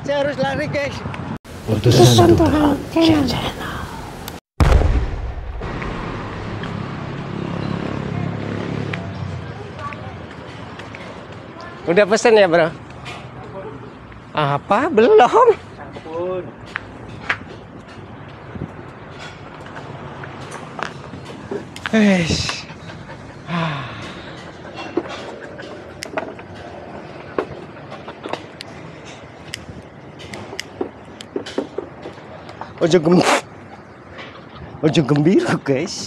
Saya harus lari, guys. Utusan Tuhan channel. Udah pesen ya, bro? Apa? Belum. Ampun. Eish. Ojo gembira, guys.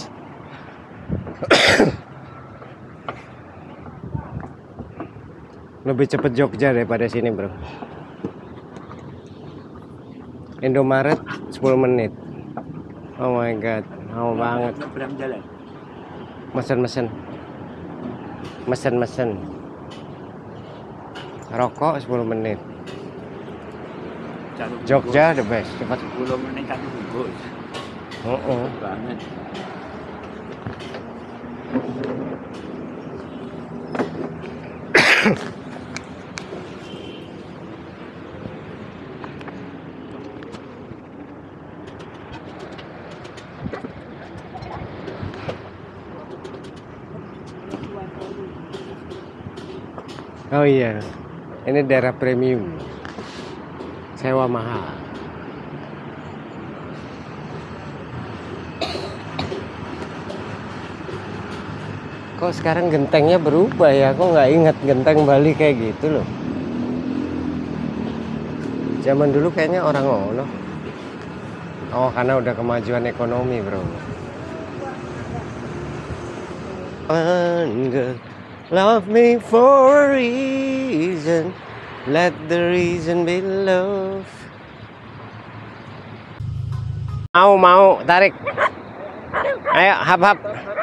Lebih cepet Jogja daripada sini, bro. Indomaret 10 menit. Oh my god, lama banget. Nyebrang jalan. Mesen. Rokok 10 menit. Jogja the best, cepat. 10 menit kan bungkus. Banget. Oh iya, ini daerah premium, sewa mahal. Kok sekarang gentengnya berubah ya? Kok nggak ingat genteng Bali kayak gitu loh. Zaman dulu kayaknya orang ngono. Oh, karena udah kemajuan ekonomi, bro. Love me for a reason, let the reason be love. Mau, tarik. Ayo, hap.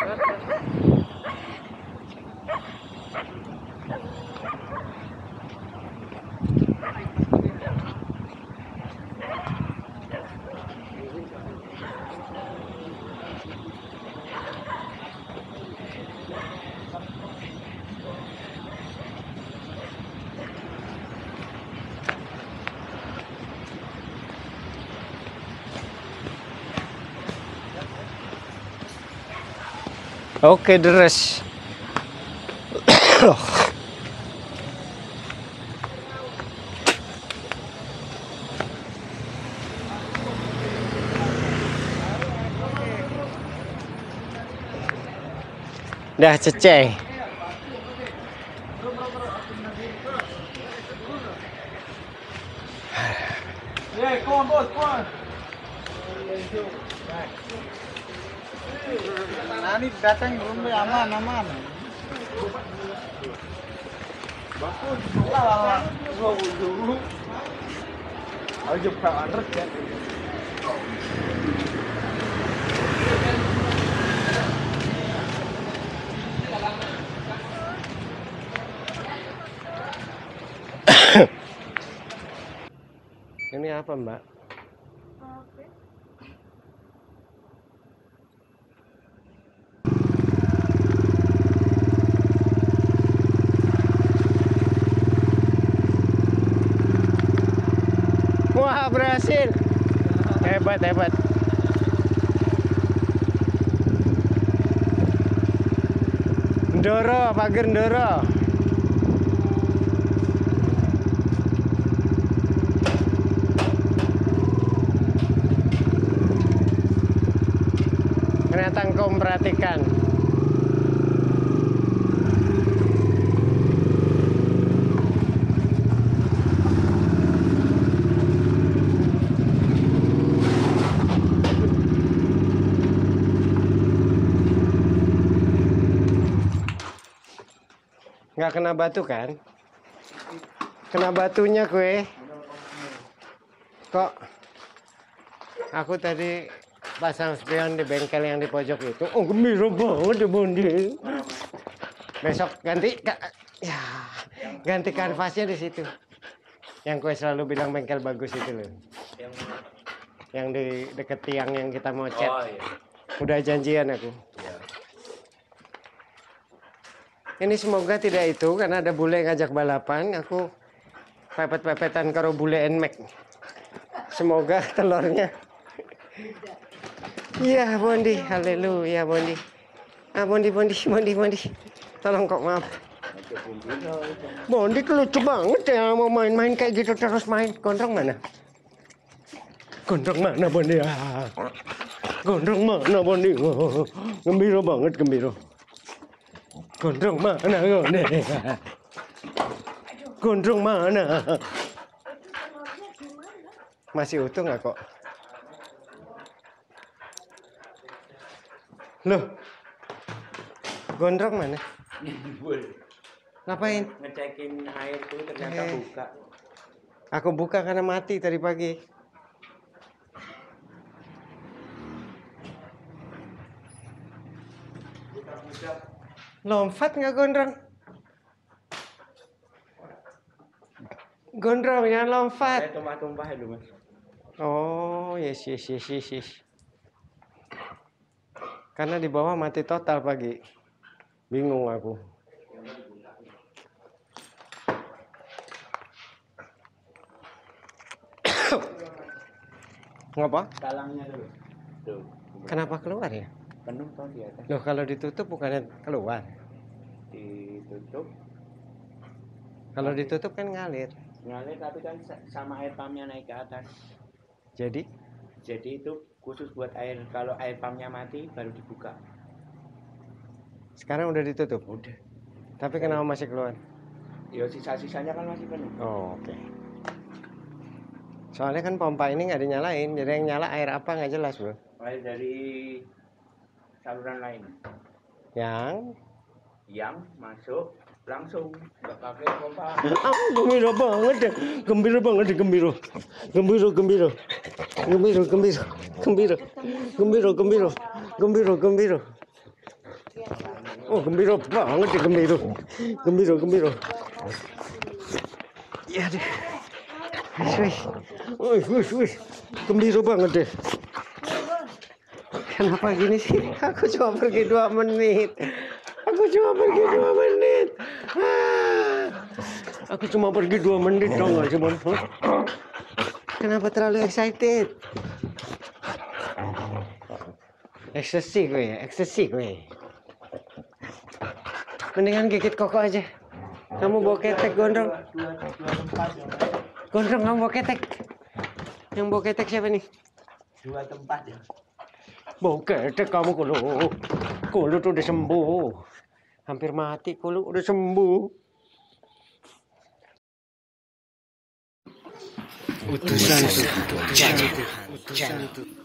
Oke, deres. Dah ceceh. Ini datang belum aman. Bagus, lah. Dulu. Ayo Pak Andres ya. Ini apa, Mbak? Wah, berhasil. Hebat. Pager Ndoro. Ternyata engkau memperhatikan. Nggak kena batu kan? Kena batunya kue. Kok aku tadi pasang spion di bengkel yang di pojok itu. Oh, gembira banget Bondi. Besok ganti ya, ganti kanvasnya di situ. Yang kue selalu bilang bengkel bagus itu loh. Yang di deket tiang yang kita mau cat. Oh, iya. Udah janjian aku. Iya. Ini semoga tidak itu karena ada bule yang ngajak balapan. Aku pepet-pepetan karo bule enmek. Semoga telurnya. Iya Bondi, haleluya Bondi. Ah Bondi. Tolong kok maaf. Bondi lucu banget ya, mau main-main kayak gitu terus main. Gondrong mana? Gondrong mana Bondi? Gondrong mana Bondi? Gembira banget gembira. Gondrong mana Bondi? Gondrong mana? Masih utuh nggak kok? Loh, gondrong mana? Ngapain? Ngecekin air tuh ternyata buka. Aku buka karena mati tadi pagi. Lompat nggak gondrong? Gondrong jangan lompat. Tumpah-tumpah itu mas. Oh, yes. Karena di bawah mati total pagi. Bingung aku. Ngapa? Talangnya dulu. Tuh. Kenapa keluar ya? Penuh toh di atas. Loh kalau ditutup bukannya keluar. Ditutup. Kalau ditutup kan ngalir. Ngalir tapi kan sama air pumpnya naik ke atas. Jadi itu khusus buat air. Kalau air pumpnya mati baru dibuka. sekarang udah ditutup. Udah. Tapi kenapa masih keluar? Ya sisa-sisanya kan masih penuh. Oh, oke. Soalnya kan pompa ini nggak dinyalain, jadi yang nyala air apa nggak jelas bro. Air dari saluran lain. Yang masuk langsung nggak pakai pompa. Gembira banget deh, gembira. Oh, gembira banget deh, gembira. Iya deh. Wih, gembira banget deh. Kenapa gini sih? Aku cuma pergi 2 menit. Aku cuma pergi 2 menit dong, nggak cuma. Kenapa terlalu excited? Eksesi gue. Mendingan gigit koko aja. Kamu bawa ketek gondrong. Gondrong kamu bawa ketek. Yang bawa ketek siapa nih? 2 tempat ya. Bawa ketek kamu Kulu tuh udah sembuh. Hampir mati Kulu udah sembuh. Utusan Tuhan.